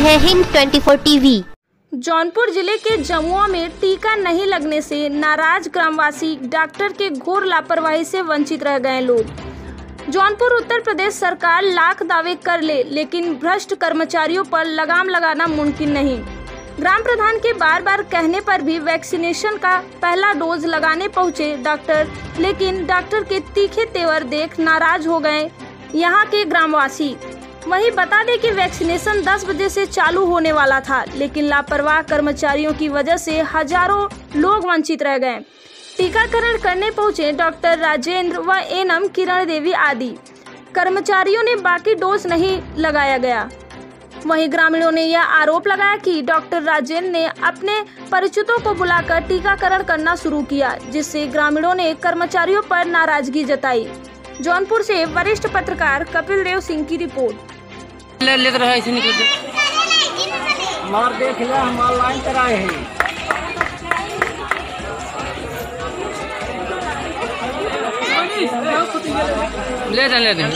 है हिंद 24 टीवी। जौनपुर जिले के जमुआ में टीका नहीं लगने से नाराज ग्रामवासी, डॉक्टर के घोर लापरवाही से वंचित रह गए लोग। जौनपुर उत्तर प्रदेश सरकार लाख दावे कर ले, लेकिन भ्रष्ट कर्मचारियों पर लगाम लगाना मुमकिन नहीं। ग्राम प्रधान के बार बार कहने पर भी वैक्सीनेशन का पहला डोज लगाने पहुंचे डॉक्टर, लेकिन डॉक्टर के तीखे तेवर देख नाराज हो गए यहाँ के ग्रामवासी। वहीं बता दें कि वैक्सीनेशन 10 बजे से चालू होने वाला था, लेकिन लापरवाह कर्मचारियों की वजह से हजारों लोग वंचित रह गए। टीकाकरण करने पहुंचे डॉक्टर राजेंद्र व एनएम किरण देवी आदि कर्मचारियों ने बाकी डोज नहीं लगाया गया। वहीं ग्रामीणों ने यह आरोप लगाया कि डॉक्टर राजेंद्र ने अपने परिचितों को बुलाकर टीकाकरण करना शुरू किया, जिससे ग्रामीणों ने कर्मचारियों पर नाराजगी जताई। जौनपुर से वरिष्ठ पत्रकार कपिल देव सिंह की रिपोर्ट। लेते रहे ऐसे निकलते मार देख लिया, हम ऑनलाइन कराए हैं। ले दे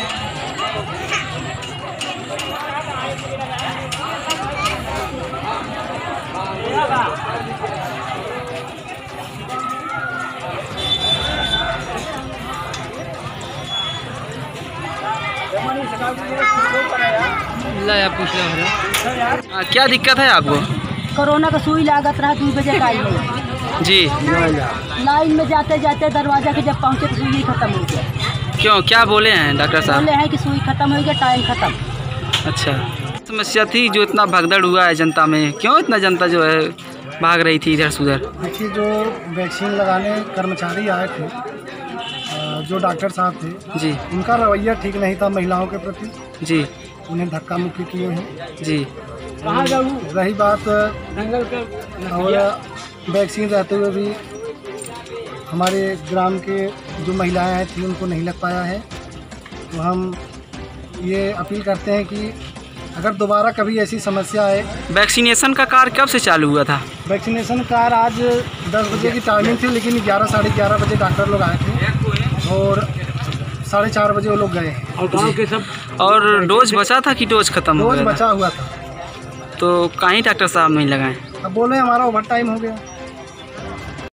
पूछ लो क्या दिक्कत है आपको? कोरोना का सुई लागत रहा 2 बजे टाइम में जी। लाइन में जाते जाते दरवाजा के जब पहुंचे तो सुई खत्म हो गया। क्यों, क्या बोले हैं डॉक्टर साहब? बोले हैं कि सुई खत्म हो गया, टाइम खत्म। अच्छा, समस्या थी जो इतना भगदड़ हुआ है जनता में, क्यों इतना जनता जो है भाग रही थी इधर से उधर? देखिए, जो वैक्सीन लगाने कर्मचारी आए थे, जो डॉक्टर साहब थे जी, उनका रवैया ठीक नहीं था महिलाओं के प्रति जी। उन्हें धक्का मुक्की किए हैं जी। रही बात और वैक्सीन रहते हुए भी हमारे ग्राम के जो महिलाएं थी उनको नहीं लग पाया है, तो हम ये अपील करते हैं कि अगर दोबारा कभी ऐसी समस्या आए। वैक्सीनेशन का कार्य कब से चालू हुआ था? वैक्सीनेशन कार्य आज 10 बजे की टाइमिंग थी, लेकिन 11 साढ़े 11 बजे डॉक्टर लोग आए थे और 4:30 बजे वो लोग गए। और गाँव के सब। और डोज बचा था कि डोज खत्म हो गया? डोज बचा हुआ था। तो कहीं डॉक्टर साहब नहीं लगाए? अब बोले हमारा ओवर टाइम हो गया।